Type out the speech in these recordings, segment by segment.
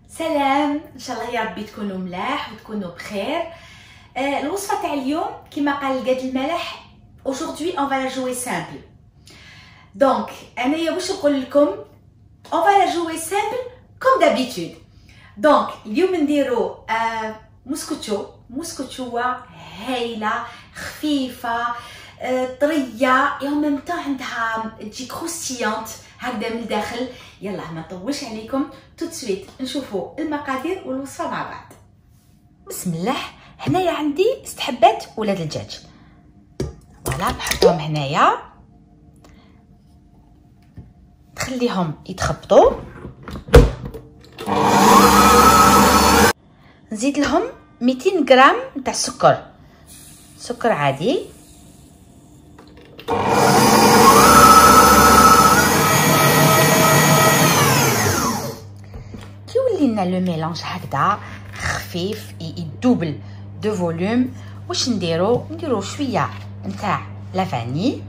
سلام، ان شاء الله يا ربي تكونوا ملاح وتكونوا بخير. الوصفه تاع اليوم كما قال القاد الملح. aujourd'hui on va la jouer simple. donc انايا واش نقول لكم، on va la jouer simple comme d'habitude. donc اليوم نديرو موسكوتشوه هايله خفيفه طريه et en même temps عندها تجي كروستيانت هكذا من الداخل. يلا ما نطولش عليكم، tout de suite نشوفوا المقادير والوصفه مع بعض. بسم الله. هنايا عندي 6 حبات ولاد الدجاج، فوالا نحطهم هنايا نخليهم يتخبطوا. نزيد لهم 200 غرام تاع سكر عادي، كي ولينا لو ميلانج هكذا خفيف يدوبل دو فوليوم، واش نديرو شويه نتاع لافاني،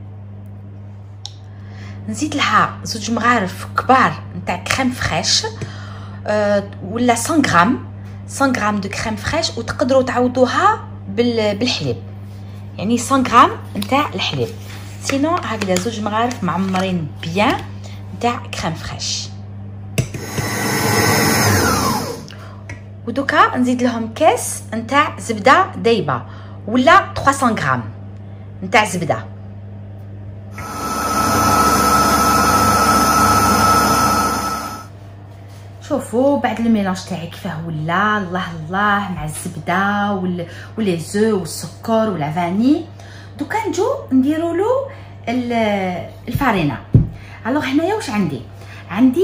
نزيد لها 2 مغارف كبار نتاع كريم فريش ولا 100 غرام دو كريم فريش، وتقدروا تعوضوها بالحليب، يعني 100 غرام نتاع الحليب. سينو هكذا 2 مغارف معمرين بيان نتاع كريم فريش. ودوكا نزيد لهم كاس نتاع زبده دايبه ولا 300 غرام نتاع زبده. شوفوا بعد الميلانج تاعي كيفاه ولا، الله مع الزبده ولي زو والسكر والفاني. دوكا نجو نديروا له الفارينه. الوغ هنايا واش عندي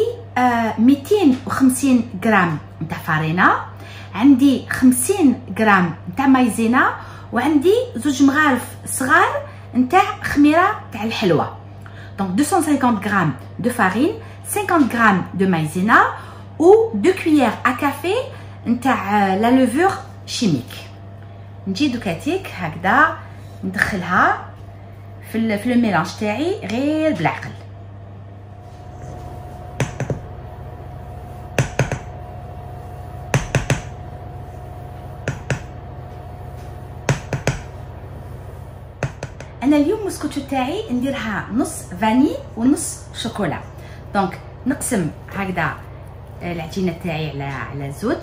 250 غرام نتاع فارينه، عندي 50 غرام نتاع مايزينا، وعندي 2 مغارف صغار نتاع خميره تاع الحلوه. دونك 250 غرام دو فارين، 50 غرام دو مايزينا و 2 كويير ا كافي نتاع لا لوفور شيميك. نجي دوكاتيك هكذا ندخلها في الميلانج تاعي غير بالعقل. انا اليوم موسكوتشو تاعي نديرها نص فاني ونص شوكولا. دونك نقسم هكذا العجينه تاعي على 2،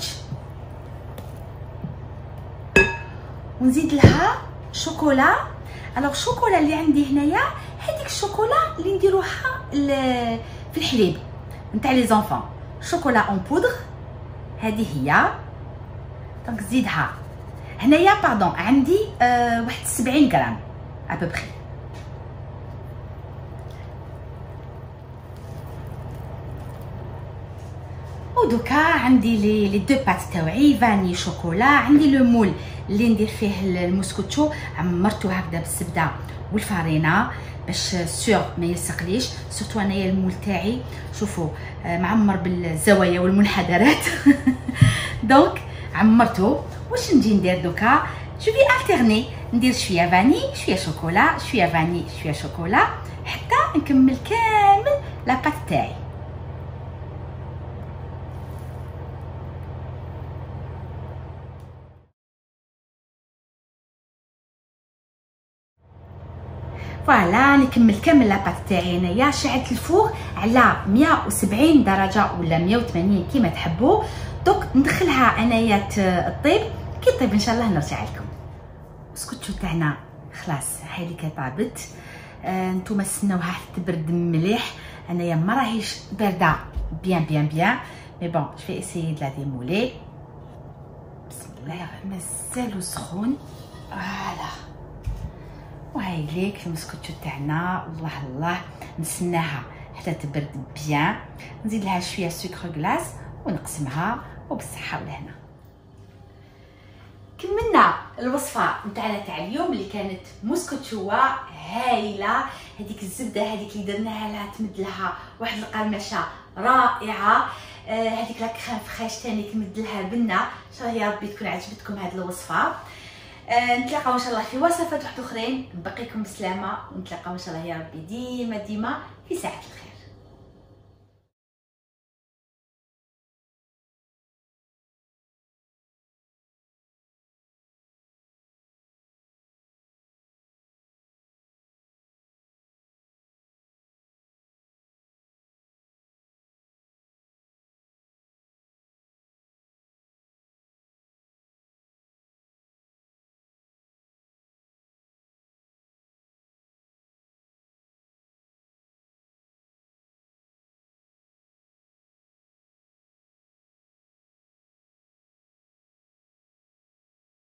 ونزيد لها شوكولا. الوغ الشوكولا اللي عندي هنايا هذيك الشوكولا اللي نديروها في الحليب نتاع لي زونفون، شوكولا اون بودر هذه هي. دونك زيدها هنايا باردون عندي واحد 70 غرام ابوبخي. ودوكا عندي لي دو بات تاوعي فاني شوكولا. عندي لو مول اللي ندير فيه الموسكوتشو، عمرته هكذا بالزبده والفارينه باش سور ما يلصقليش. سورتو انايا المول تاعي شوفوا معمر بالزوايا والمنحدرات. دونك عمرته. واش نجي ندير دوكا؟ جو في التيرني، ندير شويه فاني شويه شوكولا، شويه فاني شويه شوكولا، حتى نكمل كامل لاباط تاعي. فوالا نكمل كامل لاباط تاعي. هنايا شعلت الفوغ على 170 درجه ولا 180 كيما تحبوا. دوك ندخلها انايا الطيب. كي طيب ان شاء الله نرجع لكم. السكوتشو تاعنا خلاص هاي اللي طابت. نتوما استناوها تبرد مليح. انايا ما راهيش بارده بيان مي بون جو في اسيي دلا ديمولي. بسم الله مازالو سخون. فوالا وهاي ليك المسكوتشو تاعنا. الله نستناها حتى تبرد بيان. نزيد لها شويه سكر غلاس ونقسمها وبالصحه والهنا. كملنا الوصفه نتاعنا تاع اليوم اللي كانت موسكوتشوه هايله. هذيك الزبده هذيك اللي درناها لها تمد لها واحد القرمشه رائعه. هذيك لا كريم فريش ثاني تمد لها بنه. ان شاء الله يا ربي تكون عجبتكم هذه الوصفه. نتلاقاو ان شاء الله في وصفات واحد اخرين. نبقيكم بسلامه ونتلاقاو ان شاء الله يا ربي ديما في ساعه الخير.